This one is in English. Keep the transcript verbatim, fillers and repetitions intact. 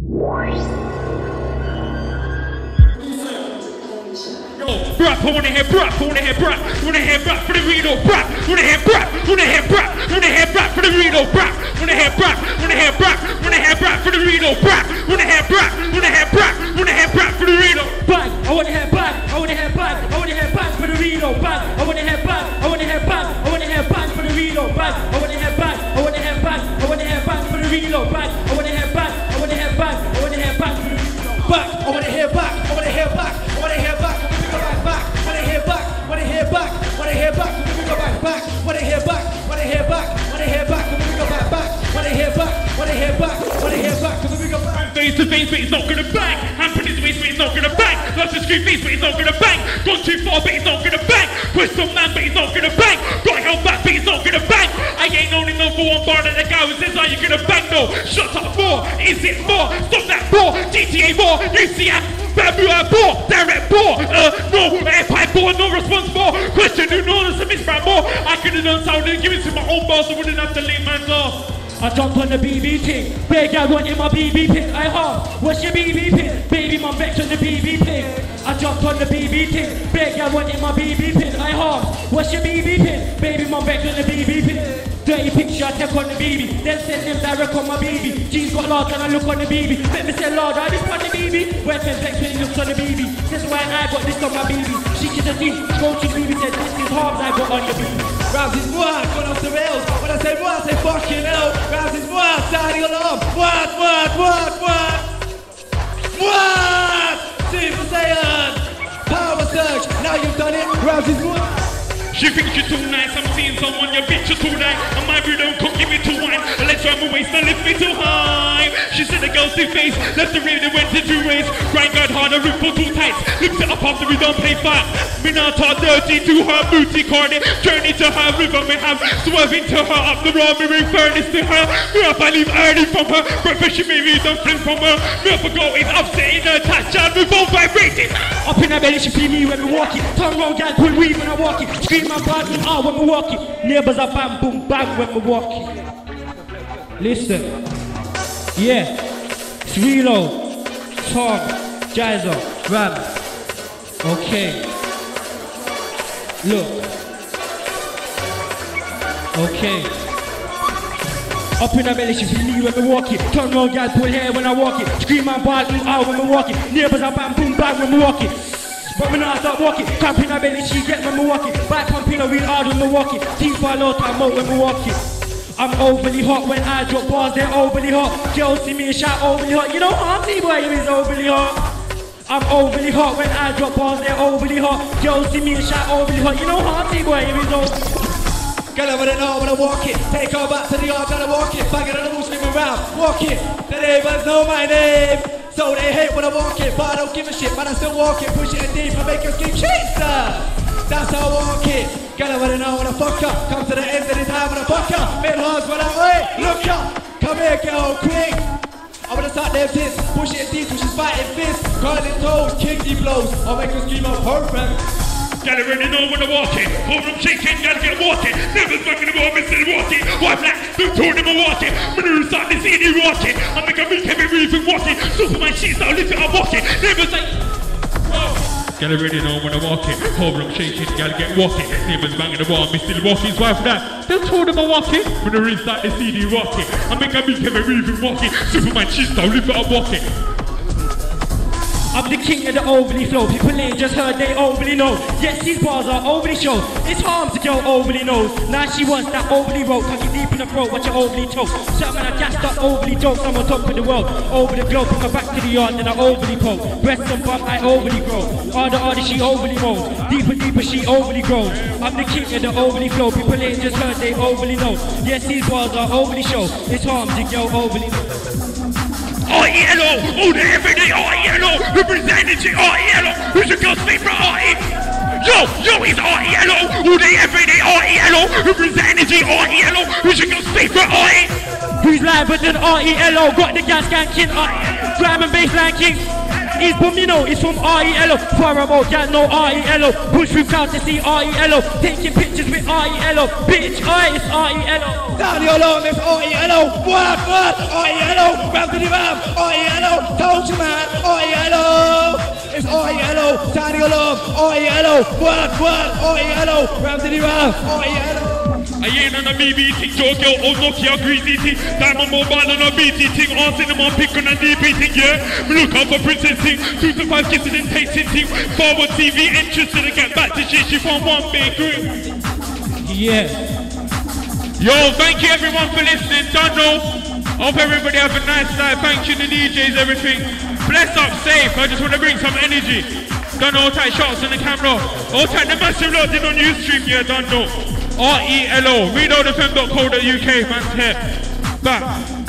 Brap, I wanna hear brap, I wanna hear brap, I wanna hear brap for the Reno, brap, I wanna hear brap, I wanna hear brap, I wanna hear brap for the Reno, brap, I wanna hear brap, I wanna hear brap, I wanna hear brap for the Reno, brap, I wanna hear brap, I wanna hear brap, I wanna hear brap for the Reno. Bang, I wanna hear bang, I wanna hear bang, I wanna hear bang for the Reno, bang, I wanna hear bang, I wanna hear bang, I wanna hear bang for the Reno, bang, I wanna hear bang, I wanna hear bang, I wanna hear bang for the Reno, bang, I wanna hear bang, I wanna hear bang, I wanna hear bang for the Reno. Back, I wanna hear back, I wanna hear back, I wanna hear back, I wanna go back, back, wanna hear back, wanna hear back, wanna hear back, I wanna go back, back, wanna hear back, wanna hear back, wanna hear back, I wanna go back, back, wanna hear back, wanna hear back, wanna hear back, I wanna go back. Face to face, but he's not gonna bang. Hand put his waist, but he's not gonna bang. Loves to scream face, but he's not gonna bang. Gone too far, but he's not gonna bang. Pushed some man, but he's not gonna bang. Got held back, but he's not gonna bang. I ain't only known for one bar that the guy who says, are you gonna bang though? Shut up more, is it more? Stop that more, G T A more, U C F, Bamboo and Bore, Direct Bore, uh, no, F-Pipe Bore, no response more. Question, who knows the miss brand more? I could've done sound and given to my own boss, I wouldn't have to leave man's off. I jumped on the B B thing, big guy wanted my B B pin, I half, what's your B B pin? Baby mum vex on the B B pin. I jumped on the B B thing, big guy wanted my B B pin, I half, what's your B B pin? Baby mum vex on the B B pin. Dirty picture I take on the B B, then send them direct on my B B. Jeans got large and I look on the B B, let me say Lord, I just on the B B. Where's the vex when he looks on the B B? That's why I got this on my B B. She just a thief, go to B B, said this is harms I got on your B B. Ramsey's moi, gone off the rails. When I say moi, I say fucking hell. Ramsey's moi, sounding alarm. What, what, what, what? What? Super Saiyan. Power surge. Now you've done it. Ramsey's moi. She thinks you're too nice, I'm seeing someone, your bitch is too nice. And my don't cook, give me too wine. I let you have my waist and lift me too high. She said the girl's too face, left the ring, they went to two ways. Grind guard hard, a rip for two tights. Lift it up after we don't play fat. Me not talk dirty to her booty corny. Journey to her river, me have swerving to her up the road, me ring furnace to her. Me up, I leave early from her. Breakfast, she may read them flim from her. Me up, I go, it's upsetting her touch, and we both vibrating. Up in her belly, she feel me when we walk it. Tongue round, gal, pull weave when I walk it. Scream my bad with all when we walk it. Neighbors are bam, boom, bang when we walk it. Listen, yeah, it's Relo, Tom, Jaizo, Ram. Okay, look, okay. Up in her belly, she feel me when we walk it. Turn round, gal, pull hair when I walk it. Scream my bad with all when we walk it. Neighbors are bam, boom, bang when we walk it. But me not stop walking, cramp in her belly, she get when we walk it. Back pumping her real hard when we walk it. Teeth fall out, I'm out when we walk it. I'm overly hot when I drop bars, they're overly hot. Girls see me and shout overly hot. You know Auntie boy, you is overly hot. I'm overly hot when I drop bars, they're overly hot. Girls see me and shout overly hot. You know Auntie boy, you is overly hot. Girl, I wanna know when I walk it. Take her back to the yard, gotta walk it. Bang it on the wall, scream around, walk it. The neighbors know my name. So they hate when I walk it, but I don't give a shit, but I still walk it, push it in deep and make her scream chaser. That's how I walk it. Girl, I wanna know when I fuck up. Come to the end of the time when I fuck up. Mid hearts when I wait, look up. Come here, girl, quick. I wanna start them tits, push it in deep, push it fighting fists. Curling toes, kicky blows. I'll make her scream out perfect. Gotta already know when I walk it. Over them shaking, gotta get walking. Never fucking about me still walking. Why black? Don't turn them walking. When you start to see me walking, I make a milk heavy reason walking. Superman she's now lift it up walking. Never say. Gotta already know when I walk it. Over them shaking, gotta get walking. Neighbors banging the wall, me still walking. Why for that? Don't turn them walking. When you start to see me walking, I make a milk heavy reason walking. Superman she's now lift it up walking. I'm the king of the overly flow. People ain't just heard, they overly know. Yes, these bars are overly show. It's harm to go overly knows. Now she wants that overly rope. Tuck it deep in the throat, watch it overly choke. Something I gassed up overly dope. I'm on top of the world. Over the globe, put my back to the yard, then I overly poke. Breast and bump, I overly grow. Harder, harder, she overly moans. Deeper, deeper, she overly grows. I'm the king of the overly flow. People ain't just heard, they overly know. Yes, these bars are overly show. It's harm to go overly know. I E L O, all the everyday I E L O, representing I E L O, who's your girl's favorite I E L O? Yo, yo, it's I E L O, all the everyday I E L O, representing I E L O, who's your girl's favorite I E L O? Who's live but an R E L O? Got the gas skanking, uh, drum and bass line king. It's Bumino, it's from R E L O. Far remote, got no R E L O. Push through crowd to see R E L O. Taking pictures with R E L O. Bitch, I, it's R E L O. Down your long, it's R E L O. What, what? R E L O. Ram to the ram. R E L O. Culture man, oh yellow. It's all yellow, tiny love, all yellow. What, what, all yellow. Ramsey Ram, all yellow. I ain't on a B B thing, Joe girl, old Nokia greasy thing. Diamond mobile on a B T thing, all cinema pick on a D B thing, yeah. Look out for princess thing, two to five kisses and tasting thing. Forward T V entrance to the get back to shit, she found one big group. Yeah. Yo, thank you everyone for listening, don't know. Hope everybody have a nice night, thank you the D Js, everything. Bless up, safe, I just want to bring some energy. Don't know, tight shots on the camera. All tight, the massive loading on Ustream, yeah, don't know. R E L O, read all the fem dot co dot U K, man's here. Back.